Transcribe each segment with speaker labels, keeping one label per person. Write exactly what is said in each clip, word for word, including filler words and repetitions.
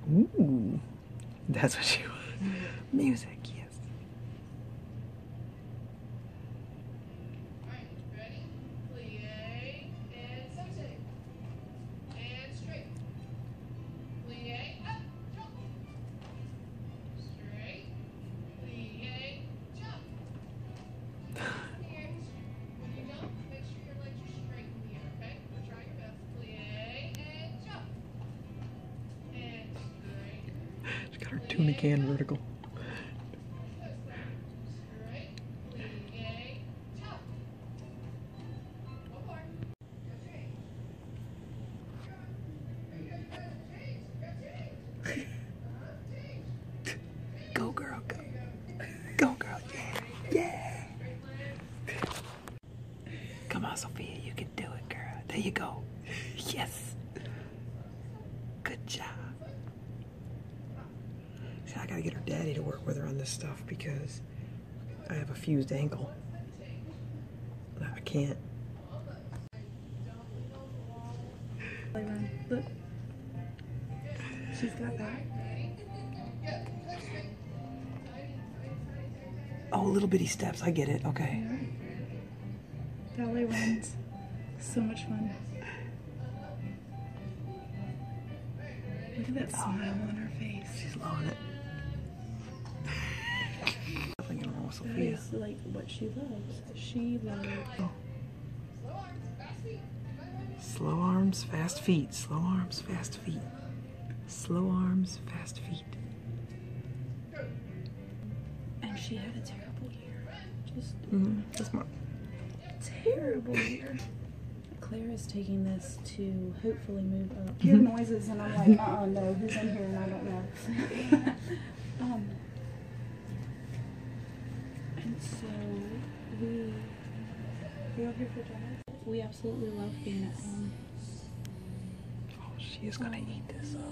Speaker 1: Ooh, that's what she was. Music, yes. She got her tuna can vertical. Go girl, go. Go girl, yeah. Yeah. Come on, Sophia, you can do it, girl. There you go. Yes. Good job. See, I gotta get her daddy to work with her on this stuff because I have a fused ankle. I can't.
Speaker 2: Look. She's got that.
Speaker 1: Oh, little bitty steps. I get it. Okay.
Speaker 2: Ballet runs. So much fun. Look at that smile on her face.
Speaker 1: She's loving it. Nothing wrong with
Speaker 2: That
Speaker 1: Sophia.
Speaker 2: is like what she loves. She loves.
Speaker 1: Oh. Slow arms, fast feet. Slow arms, fast feet. Slow arms, fast feet.
Speaker 2: And she had a terrible year. Just
Speaker 1: Mm-hmm. That's my
Speaker 2: terrible year. Claire is taking this to hopefully move up. Hear noises and I'm like, uh-uh, no, who's in here and I don't know. um, and so we, we are here for dinner. We absolutely love being at home.
Speaker 1: Oh, she is gonna eat this up.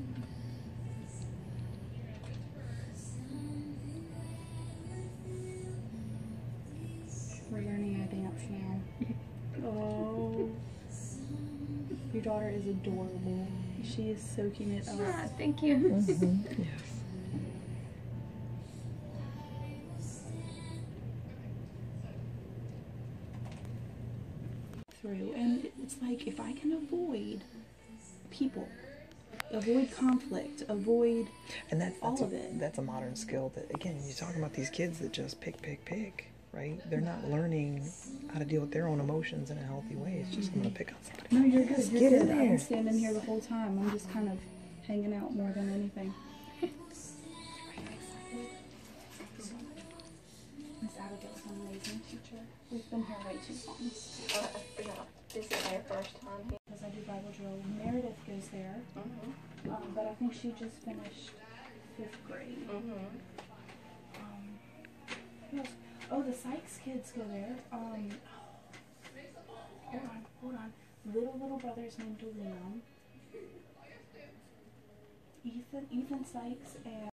Speaker 2: We're learning our dance now. Oh. Your daughter is adorable. She is soaking it up.
Speaker 3: Ah, thank you.
Speaker 1: Mm-hmm. Yes.
Speaker 2: Through. And it's like, if I can avoid people, avoid conflict, avoid
Speaker 1: And that's, that's
Speaker 2: all
Speaker 1: a,
Speaker 2: of it.
Speaker 1: That's a modern skill that, again, you're talking about these kids that just pick, pick, pick, right? They're not learning how to deal with their own emotions in a healthy way. It's just, I'm gonna pick on somebody.
Speaker 2: No, you're good.
Speaker 1: Just
Speaker 2: You're
Speaker 1: get
Speaker 2: good.
Speaker 1: in
Speaker 2: I've
Speaker 1: there.
Speaker 2: been standing here the whole time. I'm just kind of hanging out more than anything. Miss Abigail's an amazing teacher. We've been here way too long.
Speaker 3: Uh, no, this is their first time here.
Speaker 2: Because I do Bible drill. Meredith goes there,
Speaker 3: Mm-hmm.
Speaker 2: um, but I think she just finished fifth grade.
Speaker 3: Mm-hmm.
Speaker 2: Um, who else? Oh, the Sykes kids go there. Um, hold on, hold on. Little little brother's named Liam. Ethan, Ethan Sykes and